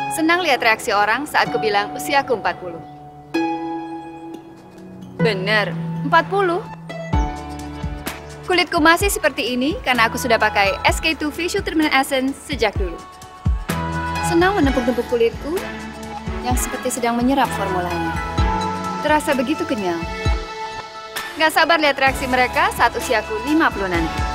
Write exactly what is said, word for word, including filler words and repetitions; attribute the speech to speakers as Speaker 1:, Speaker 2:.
Speaker 1: Senang lihat reaksi orang saat kubilang usiaku empat puluh. Bener, empat puluh. Kulitku masih seperti ini karena aku sudah pakai S K two Facial Treatment Essence sejak dulu. Senang menepuk-tepuk kulitku yang seperti sedang menyerap formulanya. Terasa begitu kenyal. Gak sabar lihat reaksi mereka saat usiaku lima puluh nanti.